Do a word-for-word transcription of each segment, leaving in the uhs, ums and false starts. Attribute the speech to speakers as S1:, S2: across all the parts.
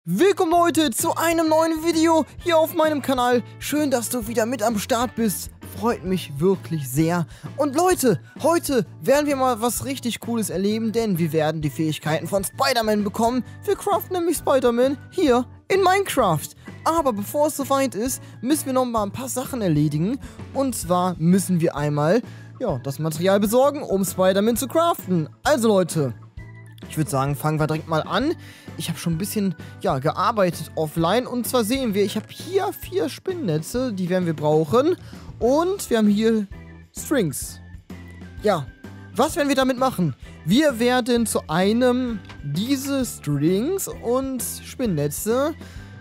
S1: Willkommen Leute zu einem neuen Video hier auf meinem Kanal. Schön, dass du wieder mit am Start bist. Freut mich wirklich sehr. Und Leute, heute werden wir mal was richtig Cooles erleben, denn wir werden die Fähigkeiten von Spider-Man bekommen. Wir craften nämlich Spider-Man hier in Minecraft. Aber bevor es soweit ist, müssen wir noch mal ein paar Sachen erledigen. Und zwar müssen wir einmal ja, das Material besorgen, um Spider-Man zu craften. Also Leute, ich würde sagen, fangen wir direkt mal an. Ich habe schon ein bisschen, ja, gearbeitet offline. Und zwar sehen wir, ich habe hier vier Spinnnetze, die werden wir brauchen. Und wir haben hier Strings. Ja, was werden wir damit machen? Wir werden zu einem diese Strings und Spinnnetze,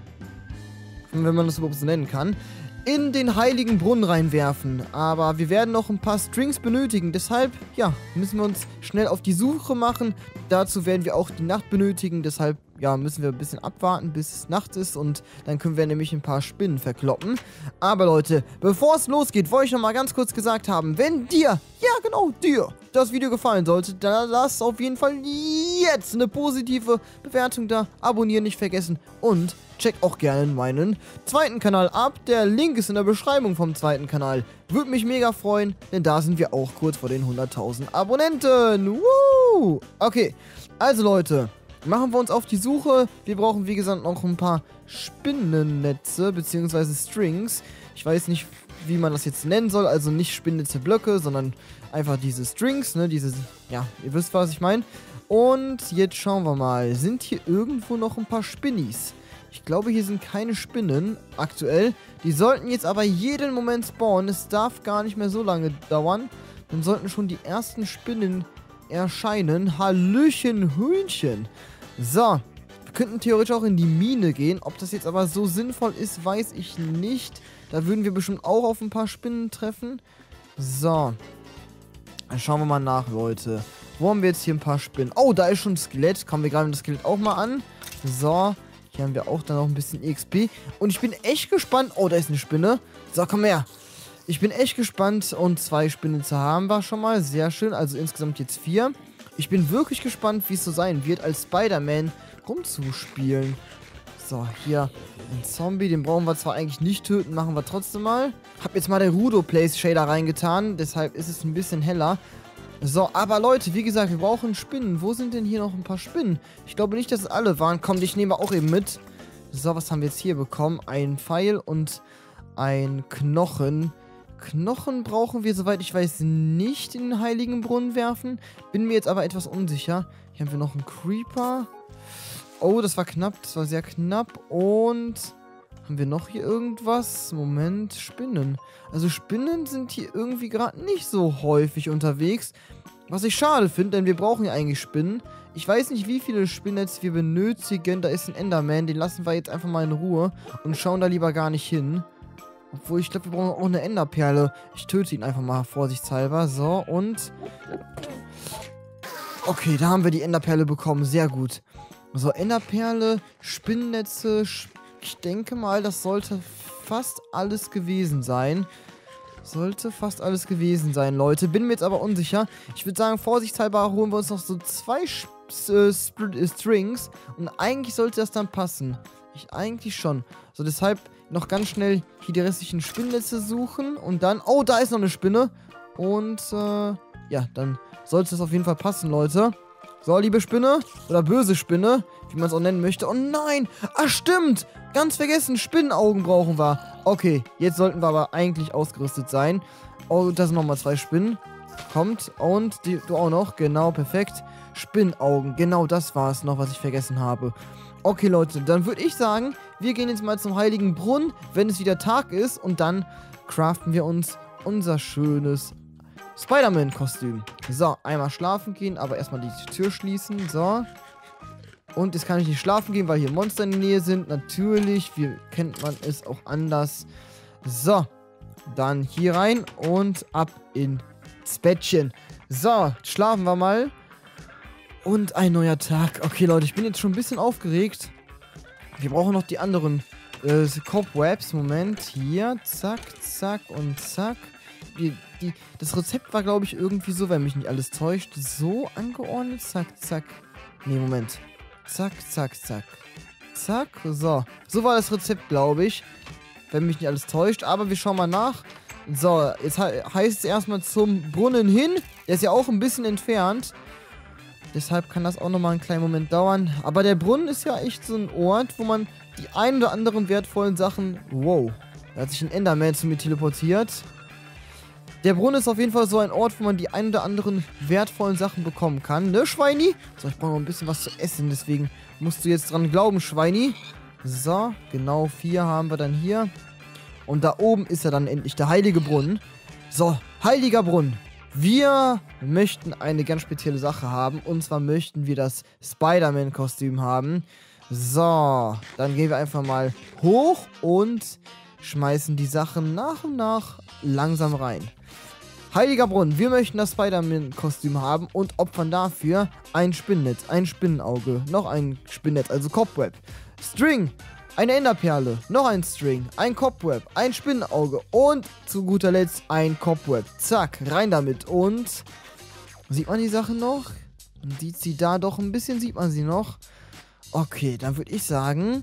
S1: wenn man das überhaupt so nennen kann, in den heiligen Brunnen reinwerfen. Aber wir werden noch ein paar Strings benötigen. Deshalb, ja, müssen wir uns schnell auf die Suche machen. Dazu werden wir auch die Nacht benötigen. Deshalb, ja, müssen wir ein bisschen abwarten, bis es Nacht ist. Und dann können wir nämlich ein paar Spinnen verkloppen. Aber Leute, bevor es losgeht, wollte ich noch mal ganz kurz gesagt haben, wenn dir, ja genau, dir, das Video gefallen sollte, dann lass auf jeden Fall jetzt eine positive Bewertung da. Abonnieren nicht vergessen und check auch gerne meinen zweiten Kanal ab. Der Link ist in der Beschreibung vom zweiten Kanal. Würde mich mega freuen, denn da sind wir auch kurz vor den hunderttausend Abonnenten. Woo! Okay, also Leute, machen wir uns auf die Suche. Wir brauchen, wie gesagt, noch ein paar Spinnennetze bzw. Strings. Ich weiß nicht, wie man das jetzt nennen soll. Also nicht Spinnnetze Blöcke, sondern einfach diese Strings, ne? Diese, ja, ihr wisst, was ich meine. Und jetzt schauen wir mal. Sind hier irgendwo noch ein paar Spinnis? Ich glaube, hier sind keine Spinnen aktuell. Die sollten jetzt aber jeden Moment spawnen. Es darf gar nicht mehr so lange dauern. Dann sollten schon die ersten Spinnen erscheinen. Hallöchen, Hühnchen. So, wir könnten theoretisch auch in die Mine gehen. Ob das jetzt aber so sinnvoll ist, weiß ich nicht. Da würden wir bestimmt auch auf ein paar Spinnen treffen. So, dann schauen wir mal nach, Leute. Wo haben wir jetzt hier ein paar Spinnen? Oh, da ist schon ein Skelett. Kommen wir gerade das Skelett auch mal an. So, hier haben wir auch dann noch ein bisschen E X P. Und ich bin echt gespannt. Oh, da ist eine Spinne. So, komm her. Ich bin echt gespannt. Und zwei Spinnen zu haben war schon mal. Sehr schön. Also insgesamt jetzt vier. Ich bin wirklich gespannt, wie es so sein wird, als Spider-Man rumzuspielen. So, hier ein Zombie. Den brauchen wir zwar eigentlich nicht töten. Machen wir trotzdem mal. Hab jetzt mal den Rudo Place Shader reingetan. Deshalb ist es ein bisschen heller. So, aber Leute, wie gesagt, wir brauchen Spinnen. Wo sind denn hier noch ein paar Spinnen? Ich glaube nicht, dass es alle waren. Komm, ich nehme auch eben mit. So, was haben wir jetzt hier bekommen? Ein Pfeil und ein Knochen. Knochen brauchen wir, soweit ich weiß, nicht in den heiligen Brunnen werfen. Bin mir jetzt aber etwas unsicher. Hier haben wir noch einen Creeper. Oh, das war knapp. Das war sehr knapp. Und haben wir noch hier irgendwas? Moment, Spinnen. Also Spinnen sind hier irgendwie gerade nicht so häufig unterwegs. Was ich schade finde, denn wir brauchen ja eigentlich Spinnen. Ich weiß nicht, wie viele Spinnnetze wir benötigen. Da ist ein Enderman, den lassen wir jetzt einfach mal in Ruhe. Und schauen da lieber gar nicht hin. Obwohl, ich glaube, wir brauchen auch eine Enderperle. Ich töte ihn einfach mal vorsichtshalber. So, und okay, da haben wir die Enderperle bekommen. Sehr gut. So, Enderperle, Spinnnetze, Spinnen. Ich denke mal, das sollte fast alles gewesen sein. Sollte fast alles gewesen sein, Leute. Bin mir jetzt aber unsicher. Ich würde sagen, vorsichtshalber holen wir uns noch so zwei äh, Strings. Und eigentlich sollte das dann passen. Ich eigentlich schon. So, deshalb noch ganz schnell hier die restlichen Spinnnetze suchen. Und dann, oh, da ist noch eine Spinne. Und, äh, ja, dann sollte es auf jeden Fall passen, Leute. So, liebe Spinne. Oder böse Spinne, wie man es auch nennen möchte. Oh nein! Ah, stimmt! Ganz vergessen, Spinnenaugen brauchen wir. Okay, jetzt sollten wir aber eigentlich ausgerüstet sein. Oh, da sind nochmal zwei Spinnen. Kommt. Und die, du auch noch. Genau, perfekt. Spinnenaugen. Genau das war es noch, was ich vergessen habe. Okay, Leute, dann würde ich sagen, wir gehen jetzt mal zum heiligen Brunnen, wenn es wieder Tag ist. Und dann craften wir uns unser schönes Spider-Man-Kostüm. So, einmal schlafen gehen, aber erstmal die Tür schließen. So. Und jetzt kann ich nicht schlafen gehen, weil hier Monster in der Nähe sind. Natürlich, wie kennt man es auch anders. So, dann hier rein und ab ins Bettchen. So, schlafen wir mal. Und ein neuer Tag. Okay, Leute, ich bin jetzt schon ein bisschen aufgeregt. Wir brauchen noch die anderen äh, Cobwebs. Moment, hier, zack, zack und zack. Die, die, das Rezept war, glaube ich, irgendwie so, wenn mich nicht alles täuscht, so angeordnet. Zack, zack. Nee, Moment. Zack, zack, zack. zack. So, so war das Rezept, glaube ich. Wenn mich nicht alles täuscht. Aber wir schauen mal nach. So, jetzt he heißt es erstmal zum Brunnen hin. Der ist ja auch ein bisschen entfernt. Deshalb kann das auch nochmal einen kleinen Moment dauern. Aber der Brunnen ist ja echt so ein Ort, wo man die ein oder anderen wertvollen Sachen... Wow, da hat sich ein Enderman zu mir teleportiert. Der Brunnen ist auf jeden Fall so ein Ort, wo man die ein oder anderen wertvollen Sachen bekommen kann. Ne, Schweini? So, ich brauche noch ein bisschen was zu essen, deswegen musst du jetzt dran glauben, Schweini. So, genau vier haben wir dann hier. Und da oben ist ja dann endlich der heilige Brunnen. So, heiliger Brunnen. Wir möchten eine ganz spezielle Sache haben. Und zwar möchten wir das Spider-Man-Kostüm haben. So, dann gehen wir einfach mal hoch und schmeißen die Sachen nach und nach langsam rein. Heiliger Brunnen, wir möchten das Spider-Man-Kostüm haben und opfern dafür ein Spinnennetz, ein Spinnenauge, noch ein Spinnennetz, also Cobweb. String, eine Enderperle, noch ein String, ein Cobweb, ein Spinnenauge und zu guter Letzt ein Cobweb. Zack, rein damit. Und sieht man die Sachen noch? Man sieht sie da doch, ein bisschen sieht man sie noch. Okay, dann würde ich sagen,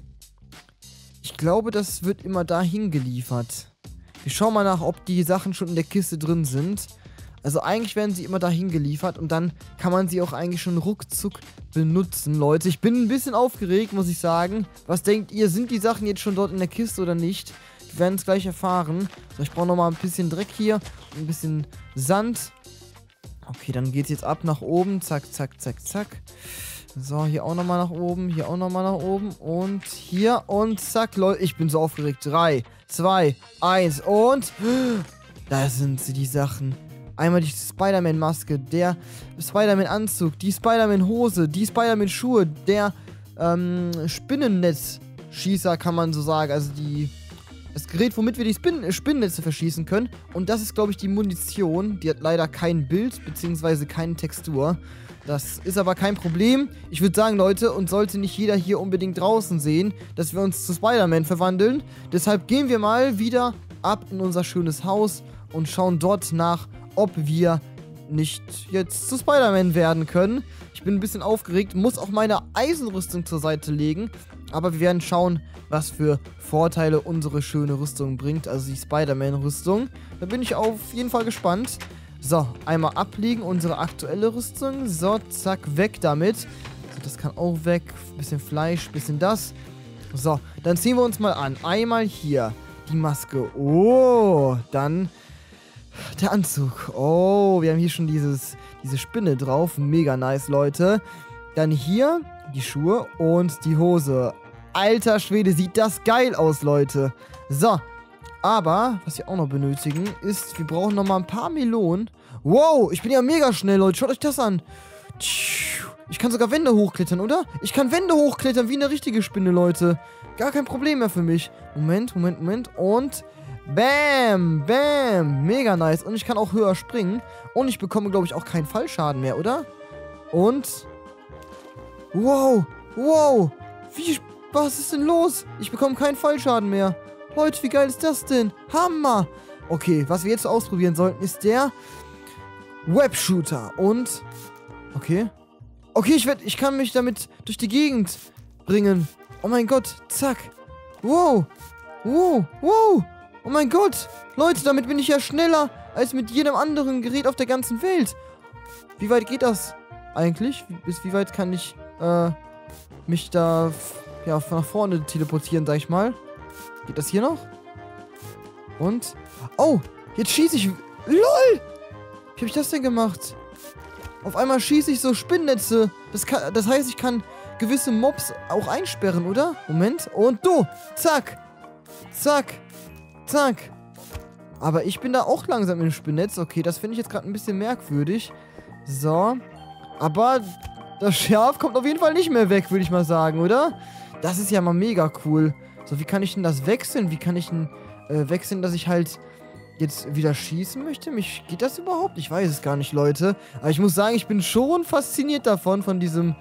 S1: ich glaube, das wird immer dahin geliefert. Wir schauen mal nach, ob die Sachen schon in der Kiste drin sind. Also eigentlich werden sie immer dahin geliefert und dann kann man sie auch eigentlich schon ruckzuck benutzen, Leute. Ich bin ein bisschen aufgeregt, muss ich sagen. Was denkt ihr, sind die Sachen jetzt schon dort in der Kiste oder nicht? Wir werden es gleich erfahren. So, ich brauche nochmal ein bisschen Dreck hier, ein bisschen Sand. Okay, dann geht es jetzt ab nach oben. Zack, zack, zack, zack. So, hier auch nochmal nach oben, hier auch nochmal nach oben und hier und zack, Leute, ich bin so aufgeregt. drei, zwei, eins und da sind sie, die Sachen. Einmal die Spider-Man-Maske, der Spider-Man-Anzug, die Spider-Man-Hose, die Spider-Man-Schuhe, der ähm, Spinnennetzschießer, kann man so sagen. Also die, das Gerät, womit wir die Spin Spinnennetze verschießen können. Und das ist, glaube ich, die Munition. Die hat leider kein Bild, beziehungsweise keine Textur. Das ist aber kein Problem. Ich würde sagen, Leute, und sollte nicht jeder hier unbedingt draußen sehen, dass wir uns zu Spider-Man verwandeln. Deshalb gehen wir mal wieder ab in unser schönes Haus und schauen dort nach, ob wir nicht jetzt zu Spider-Man werden können. Ich bin ein bisschen aufgeregt, muss auch meine Eisenrüstung zur Seite legen. Aber wir werden schauen, was für Vorteile unsere schöne Rüstung bringt, also die Spider-Man-Rüstung. Da bin ich auf jeden Fall gespannt. So, einmal ablegen, unsere aktuelle Rüstung. So, zack, weg damit. So, das kann auch weg. Bisschen Fleisch, bisschen das. So, dann ziehen wir uns mal an. Einmal hier die Maske. Oh, dann der Anzug. Oh, wir haben hier schon dieses, diese Spinne drauf. Mega nice, Leute. Dann hier die Schuhe und die Hose. Alter Schwede, sieht das geil aus, Leute. So, aber, was wir auch noch benötigen, ist, wir brauchen noch mal ein paar Melonen. Wow, ich bin ja mega schnell, Leute. Schaut euch das an. Ich kann sogar Wände hochklettern, oder? Ich kann Wände hochklettern wie eine richtige Spinne, Leute. Gar kein Problem mehr für mich. Moment, Moment, Moment. Und bam, bam. Mega nice. Und ich kann auch höher springen. Und ich bekomme, glaube ich, auch keinen Fallschaden mehr, oder? Und wow, wow. Wie, was ist denn los? Ich bekomme keinen Fallschaden mehr. Leute, wie geil ist das denn? Hammer! Okay, was wir jetzt ausprobieren sollten, ist der Webshooter. Und, okay. Okay, ich, werd, ich kann mich damit durch die Gegend bringen. Oh mein Gott, zack. Wow, wow, wow. Oh mein Gott. Leute, damit bin ich ja schneller als mit jedem anderen Gerät auf der ganzen Welt. Wie weit geht das eigentlich? Bis wie weit kann ich äh, mich da ja, nach vorne teleportieren, sag ich mal? Geht das hier noch? Und? Oh, jetzt schieße ich. LOL! Wie habe ich das denn gemacht? Auf einmal schieße ich so Spinnnetze. Das, kann, das heißt, ich kann gewisse Mobs auch einsperren, oder? Moment. Und du. Zack. Zack. Zack. Aber ich bin da auch langsam im Spinnnetz. Okay, das finde ich jetzt gerade ein bisschen merkwürdig. So. Aber das Schaf kommt auf jeden Fall nicht mehr weg, würde ich mal sagen, oder? Das ist ja mal mega cool. So, wie kann ich denn das wechseln? Wie kann ich denn äh, wechseln, dass ich halt jetzt wieder schießen möchte? Mich, geht das überhaupt? Ich weiß es gar nicht, Leute. Aber ich muss sagen, ich bin schon fasziniert davon, von diesem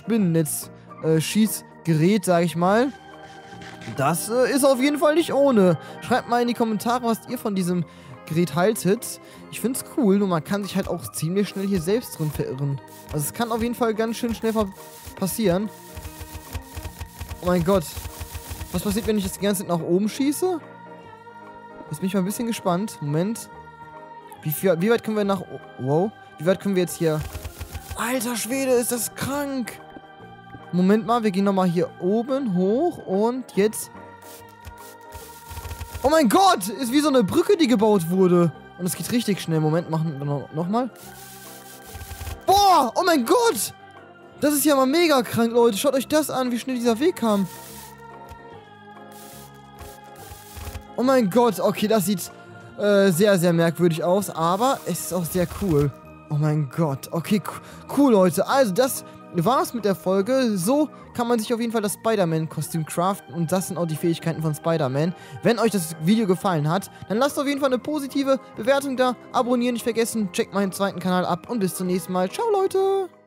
S1: Spinnennetz-Schießgerät, sag ich mal. Das äh, ist auf jeden Fall nicht ohne. Schreibt mal in die Kommentare, was ihr von diesem Gerät haltet. Ich finde es cool, nur man kann sich halt auch ziemlich schnell hier selbst drin verirren. Also es kann auf jeden Fall ganz schön schnell passieren. Oh mein Gott. Was passiert, wenn ich jetzt die ganze Zeit nach oben schieße? Jetzt bin ich mal ein bisschen gespannt. Moment. Wie, viel, wie weit können wir nach... Wow. Wie weit können wir jetzt hier... Alter Schwede, ist das krank. Moment mal, wir gehen nochmal hier oben hoch. Und jetzt... Oh mein Gott! Ist wie so eine Brücke, die gebaut wurde. Und es geht richtig schnell. Moment, machen wir noch, noch mal. Boah! Oh mein Gott! Das ist ja mal mega krank, Leute. Schaut euch das an, wie schnell dieser Weg kam. Oh mein Gott. Okay, das sieht äh, sehr, sehr merkwürdig aus. Aber es ist auch sehr cool. Oh mein Gott. Okay, cool, Leute. Also, das war's mit der Folge. So kann man sich auf jeden Fall das Spider-Man-Kostüm craften. Und das sind auch die Fähigkeiten von Spider-Man. Wenn euch das Video gefallen hat, dann lasst auf jeden Fall eine positive Bewertung da. Abonnieren nicht vergessen. Checkt meinen zweiten Kanal ab. Und bis zum nächsten Mal. Ciao, Leute.